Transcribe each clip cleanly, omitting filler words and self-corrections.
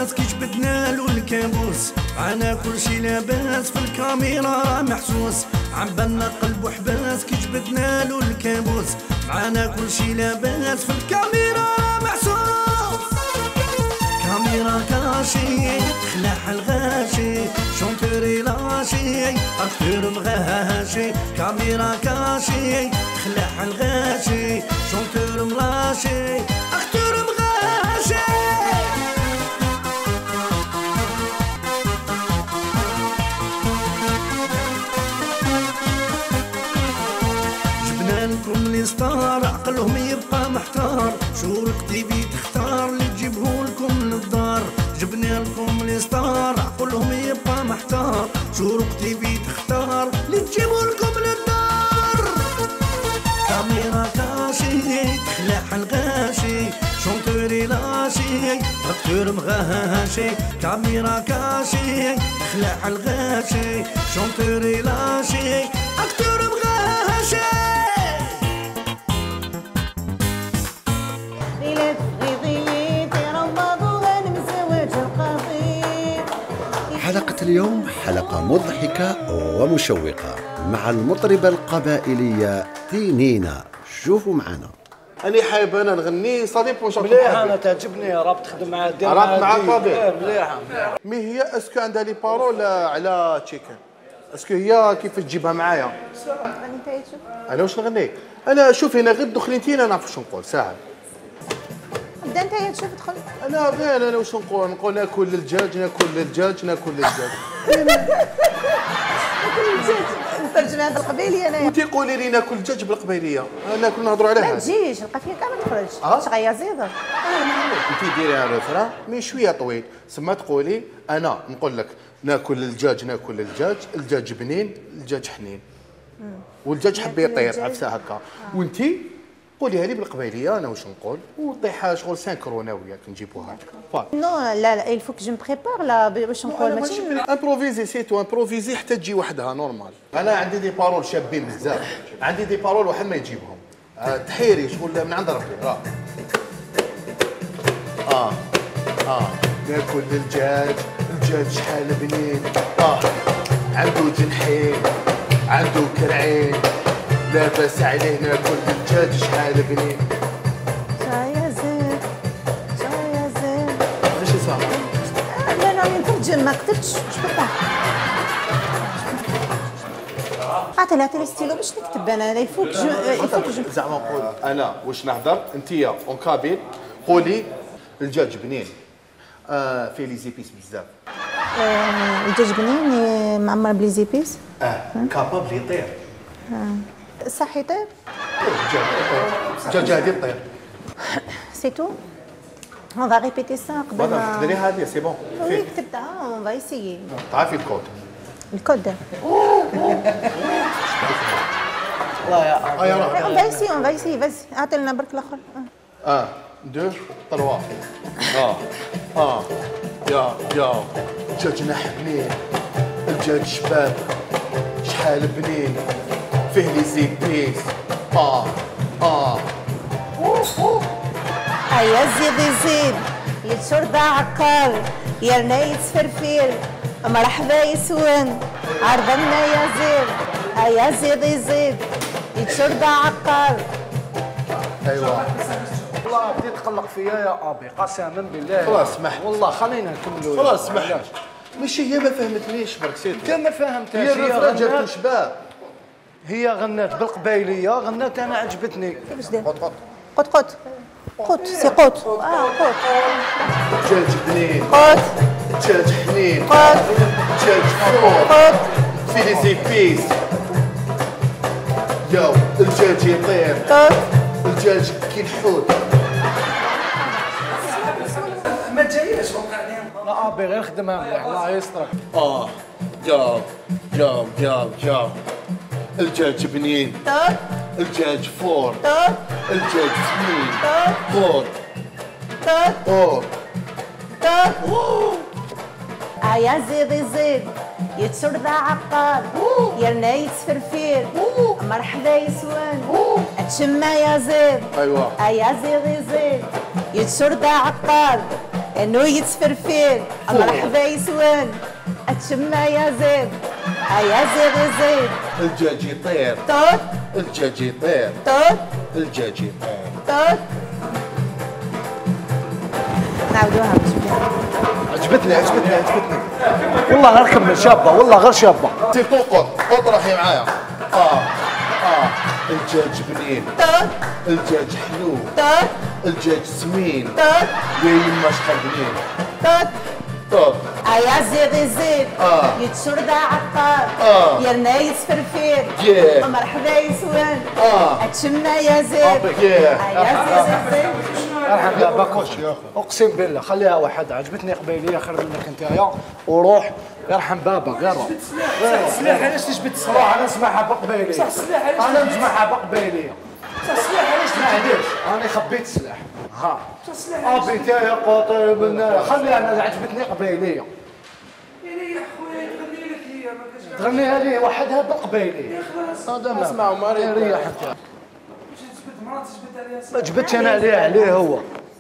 لاباس كي جبدنا له الكابوس، معانا كلشي لاباس في الكاميرا محسوس، عبالنا قلب وحباس كي جبدنا له الكابوس، معانا كلشي لاباس في الكاميرا محسوس. كاميرا كاشي خلاح الغاشي، شونتوري لاشي اكتور مغاشي، كاميرا كاشي خلاح الغاشي، شونتور ملاشي اكتور مغاشي. جبنا لكم لي ستار عقلهم يبقى محتار، شورك تيفي تختار اللي تجيبه لكم للدار. جبنا لكم لي ستار عقلهم يبقى محتار، شورك تيفي تختار اللي تجيبه لكم للدار. كاميرا كاشي تخلع الغاشي، شونتوري لاشي اكتور مغاشي، كاميرا كاشي تخلع الغاشي، شونتوري لاشي اكتور مغاشي. حلقة اليوم حلقة مضحكة ومشوقة مع المطربة القبائلية تينينا. شوفوا معنا. أنا حابب أنا نغني صديق واش مليحة. أنا تعجبني راه تخدم مع دير مع صديق. مليحة. مي هي اسكو عندها لي بارول على تشيكن؟ اسكو هي كيف تجيبها معايا؟ أنا واش نغني؟ أنا شوفي أنا غير دخلتي أنا نعرف واش نقول ساعة. بدا انت تشوف تدخل. انا غير انا واش نقول ناكل الدجاج ناكل الدجاج ناكل الدجاج. ناكل الدجاج نترجمها بالقبيليه انايا. انت قولي لي ناكل الدجاج بالقبيليه، ناكل نهضروا على هذا. ما تجيش القافيه كاع ما تخرجش. شغيه زيده. انت ديريها رفرا مي شويه طويل، سما تقولي انا نقول لك ناكل الدجاج ناكل الدجاج، الدجاج بنين الدجاج حنين. والدجاج حب يطير عفسه هكا. وانت قوليها لي بالقبيليه انا واش نقول وطيحها شغل سانكرونه وياك نجيبوها. نو لا لا il faut que je me prépare لا باش نقول ماشي امبروفيزي سيتو امبروفيزي حتى تجي وحدها نورمال. انا عندي دي بارول شابين بزاف، عندي دي بارول واحد ما يجيبهم. تحيري شغل من عند ربي راه. ناكل الدجاج، الدجاج شحال بنين، عنده جنحين عنده كرعين، لاباس عليه ناكل الدجاج شحال بنين. يا زين يا زين ماشي صح. لا انا نترجم ما كتبتش شبطه. عطي ستيلو باش نكتب انا يفوك زعما نقول انا واش نهضر انتيا اون كابيل قولي الدجاج بنين فيه لي زيبيس بزاف. الدجاج بنين معمر بلي زيبيس. كابابل يطير. صح يطير. الدجاج هادي يطير. سي تو. On va répéter ça قبل ما تقدري هادي سي بون. وي كتبتها on va essayer. تعرفي الكود. الكود. والله يا on va essayer vas-y اعطي لنا برك الاخر. 1 2 3. يا الدجاج بنين، الدجاج شباب شحال بنين، فيه لي زيبيس. هيا زيد يتشرد عقار، يا رنايت فرفير مرحبا يسون عرضنا يا زيد. هيا زيد يتشرد عقار. ايوا والله بديت تقلق فيا يا ابي قسما بالله. خلاص سمح والله خلينا نكملوا. خلاص سمح. ماشي هي ما فهمتنيش برك سيتو. انت ما فهمتهاش. هي الرفرة جاتني شباب. هي غنات بالقبايليه غنات انا عجبتني. كيفاش دير؟ قط سي قط. قط دجاج بنين، قط دجاج حنين، قط دجاج فور، قط في لي زيبيس. ياو الدجاج يطير، قط. الدجاج كي الحوت. ما جاياش وقع عليهم. لا ابي غير خدمها مليح الله يسترك. جاو الدجاج بنين، قط الدجاج فور، قط الدجاج سمين، قط قور. يا زيد يتشرد عقار، يا رنايت فرفير مرحبا يسوان اتشمى يا زيد. ايوا يا زيد يتشرد عقار، انه يتفرفر مرحبا يسوان اتشمع يا زين يا زين زين الدجاج يطير طوط الدجاج يطير طوط الدجاج يطير طوط نعاودوها عجبتني والله غير كمل شابه والله غير شابه. سي قط راحي معايا. الدجاج بنين طوط الدجاج حلو طوط الدجاج سمين طوط يا يما شحال بنين طوط طب يا زيغي زيد يتشرد عقار يرنا يتفرفر Yeah. مرحبا يسوان اتشمع يا زيد Yeah. يا زيد ارحم يا باكوش اقسم بالله خليها واحده عجبتني قبيليه خير منك انت وروح يرحم بابا غير سلاح علاش تجبد السلاح؟ روح انا نسمعها بقبيليه صح السلاح علاش انا نسمعها بقبيليه صح السلاح علاش معليش انا خبيت السلاح ها صح السلاح علاش ابيتي يا قاطر من خليها انا عجبتني قبيليه يا خويا تغني لك هي ما كاش تغنيها لي وحدها بالقبيليه خلاص هذا ما اسمعوا ما ريح انت باش تجبد مرات تجبد عليها ما جبتش انا عليه هو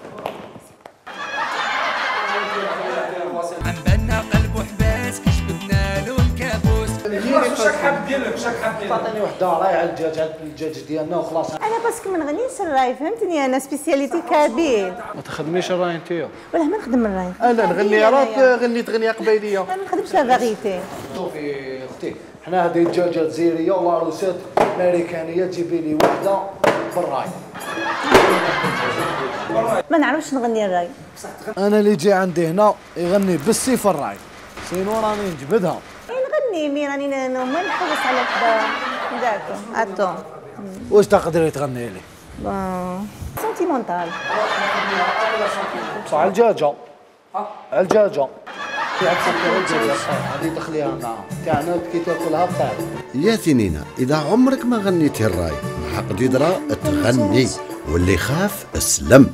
عم بنا قلبو حباس كجبدنا له الكابوس. واش راك حاب دير لك واش راك حاب دير لك؟ تعطيني وحده راهي على الدجاج ديالنا وخلاص. انا باسكو ما نغنيش الراي فهمتني انا سبيسياليتي كبير ما تخدميش الراي انت ولا ما نخدم الراي انا نغني راك غنيت غنيه قبيليه. انا ما نخدمش لا فاريتي شوفي اختي حنا هذه دجاجه جزيريه والعروسات امريكانيه تجيبي لي وحده بالراي. ما نعرفش نغني الراي انا اللي يجي عندي هنا يغني بالسيف الراي سينو راني نجبدها. نغني مي راني ما نحوس على كذا داكو اتو واش تقدري تغني لي؟ بون سونتيمونتال صح الدجاجه الدجاجه هذه تخليها معاها تاعنا كي تاكلها بطيب. يا ثنينة إذا عمرك ما غنيتي الراي مع قديدرة تغني واللي خاف اسلم.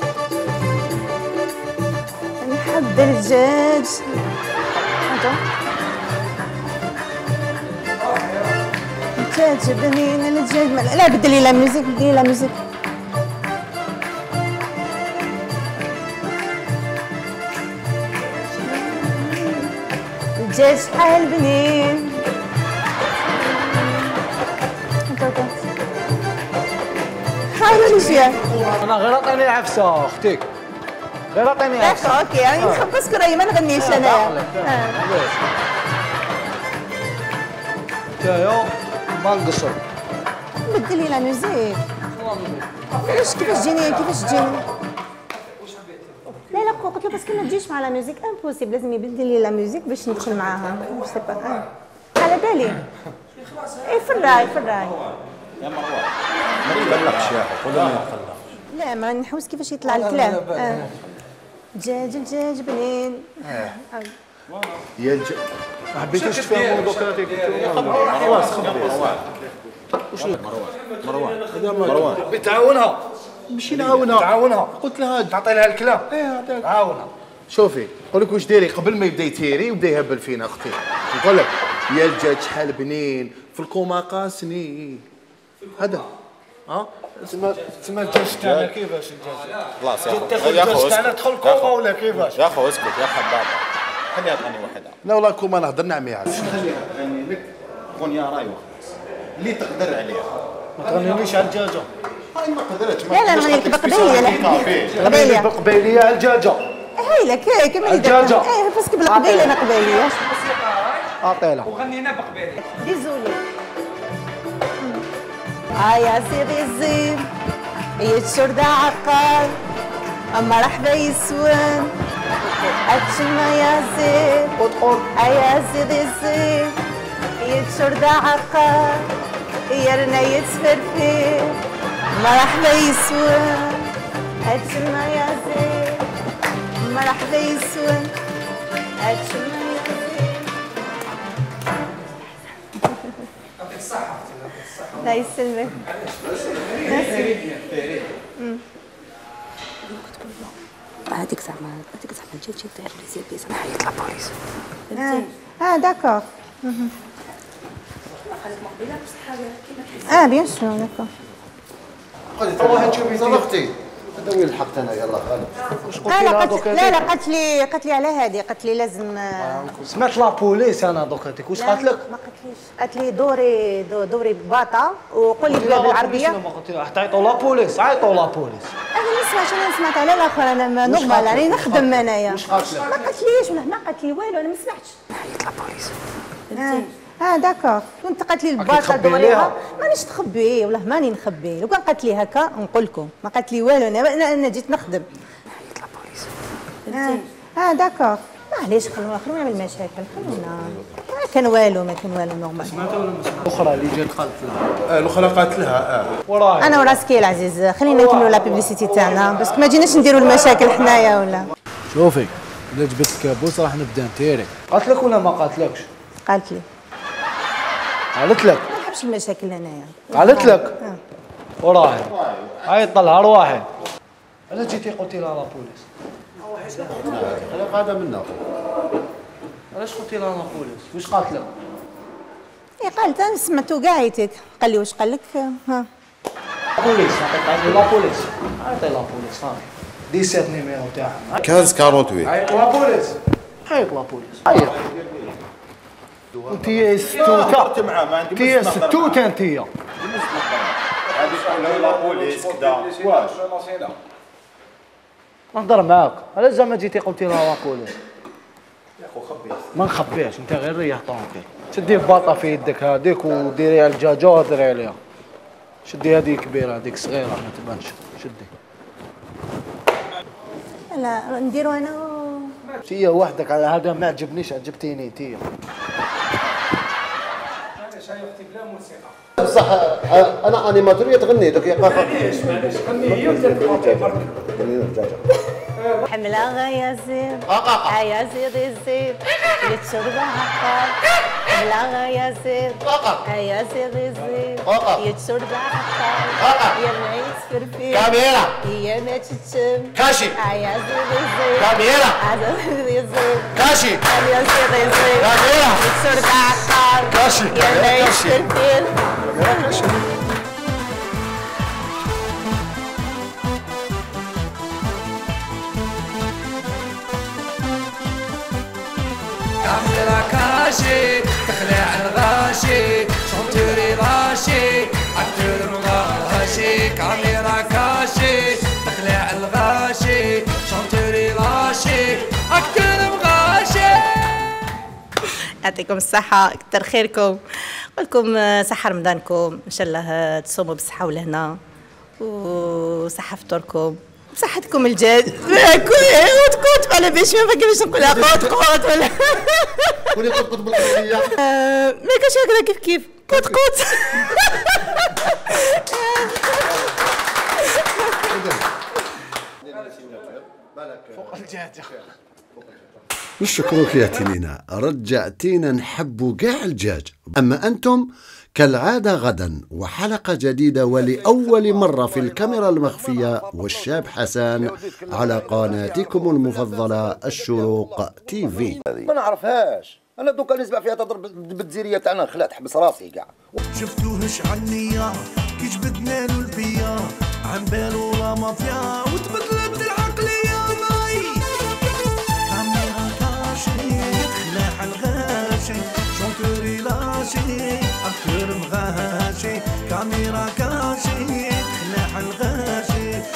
نحب الدجاج اتو الدجاج بنين الدجاج لا بدي لي لا ميوزيك بدي لي لا ميوزيك الدجاج شحال بنين حاولوا شويه انا غير عطيني عفسه اختي غير عطيني عفسه. داكو اوكي يعني نخبصك راهي ما نغنيش انايا تايا ما نقصر. بدي لي لا ميوزيك كيفاش تجيني لا قلت له باسكو ما تجيش مع لا ميوزيك امبوسيبل لازم يبدل لي لا ميوزيك باش ندخل معاها جو سي با على بالي اي في الراي يا مروان ما يقلقش يا اخي ولا ما يقلقش. لا ما نحوس كيفاش يطلع الكلام دجاج بنين يا ما حبيتيش تفهموا دوك خلاص مروان بتعاونها ماشي نعاونها تعاونها قلت لها تعطي لها الكلام تعاونها. شوفي نقول لك واش ديري قبل ما يبدا يتيري وبدا يهبل فينا اختي. نقول لك يا الدجاج شحال بنين في الكوما قاسني هذا تسمى الدجاج تاعنا كيفاش الدجاج؟ خلاص تاخذ الدجاج تاعنا تدخل كوما ولا كيفاش؟ يا اخو اسكت يا حبابه خليها تغني وحدها. لا والله كوما نهضر نعمي عاد خليها تغني لك غنية راي وخلاص اللي تقدر عليها. ما تغنينيش على الدجاجه. هاي ما قدرتش لا نغني لك بقبيله لا غني بالقبيليه على الدجاجه. هاي لك هيك من الدجاجة. ايه باسكو بالقبيله انا قبيليه اعطيها وغنينا بقبيله ديزولي يا سيدي الزين يتشرد عقار مرحبا يسوان اتشمع يا زين ادخل يا سيدي الزين يتشرد عقار يرنا يتفرفر مرحبا يسوان اتشمع يا زين مرحبا يسوان اتشمع يا زين. يعطيك الصحه لا يسلمك هذيك زعما تجي دير لي زي بيس راح يطلع بوليس. داكور مقبله بصح كيما بيان سور داكور قولي صافي اختي هذا وين لحقت انا يلا غالب. لا قالت لي على هذه، قالت لي لازم سمعت لابوليس انا دوك هذيك واش قالت لك؟ ما قالتليش، قالت لي دوري باطا وقولي بها بالعربيه. ما قلت لها تعيطوا لابوليس، عيطوا لابوليس. انا ما سمعتش، انا سمعت على الاخر، انا نورمال راني نخدم انايا. واش قالت لك؟ ما قالتليش ولا ما قالت لي والو، انا ما سمعتش. عيط لابوليس. داكور. كنت قالت لي الباطا دوريها مانيش تخبي، والله ماني نخبي. لو كان قالت لي هكا نقول لكم، ما قالت لي والو، انا جيت نخدم. عيط لابوليس. داكور. معليش خلونا نعمل مشاكل، خلونا. ما كان والو نورمال. سمعتها ولا ما سمعتها؟ الاخرى اللي جات قالت لها. الاخرى قالت لها وراي. انا وراسكي العزيز، خلينا نكملوا لا بيبليسيتي تاعنا، باسكو ما جيناش نديروا المشاكل حنايا ولا. شوفي الا جبت الكابوس راح نبدا نتيري. قالت لك ولا ما قالتلكش؟ قالت لي. قالت لك؟ ما نحبش المشاكل انايا. قالت لك؟ وراي. عيط لها واحد. علاش جيتي قلتي لها لابوليس؟ انا قاعده منا. علاش قلتي لها لابوليس؟ واش قالت لك؟ قالت انا سمعتو كاع عيتك، قال لي واش قال لك؟ بوليس، عيطي لابوليس. عيطي لابوليس صافي. 17 نيميرو تاعها. 1548. عيط لابوليس. عيط لابوليس. عيط. انتي ستوته. انتي ستوته انتي. هذيك لابوليس كدا واش نهضر معاك، علاش زعما جيتي قلتي لها لابوليس؟ يا خو خبي. ما نخبيهاش، انت غير ريح طونكي. شدي باطا في يدك هذيك وديريها الدجاجه وهضري عليها. شدي هذيك كبيره هذيك صغيره ما تبانش، شدي. لا نديرو انا انتيا وحدك على هذا ما عجبنيش، عجبتيني انتيا. بصح انا انيماتوريه تغني دوك معليش غني هي حملة يا زيد يا زيد الزيد يتشرب عقار. حملة يا زيد يا زيد الزيد يتشرب عقار. يا معيس فرفير كاميرا يا ما تتشم كاشي يا زيد الزيد كاميرا يا زيد الزيد كاشي يا زيد الزيد كاميرا يتشرب عقار. كاشي يا معيس فرفير. كاميرا كاشي تخلع الغاشي شونتوري راشي اكتر مغاشي. كاميرا كاشي تخلع الغاشي شونتوري راشي اكتر مغاشي. يعطيكم الصحة، كتر خيركم، نقولكم صحة رمضانكم، إن شاء الله تصوموا بالصحة والهنا وصحة فطوركم، صحتكم الجاد. قوت على باش ما باش نقولها قوت ولا قولي قط بالعربيه. ما كاش هكذا كيف قوت. فوق الجهة. نشكرك يا تنينة، رجعتينا نحبوا كاع الدجاج. أما أنتم كالعادة غدا وحلقة جديدة ولأول مرة في الكاميرا المخفية والشاب حسن على قناتكم المفضلة الشروق تي في. ما نعرفهاش انا دوكا نسمع فيها تضرب بالجزيريه تاعنا خلات حبس راسي كاع. شفتوه شعلنية كي جبدنا له البيا عن بالو لا مافيا وتبدلت العقلية ماي. كاميرا كاشي خلاع الغاشي شونتوري لاشي أكثر مغاشي. كاميرا كاشي خلاع الغاشي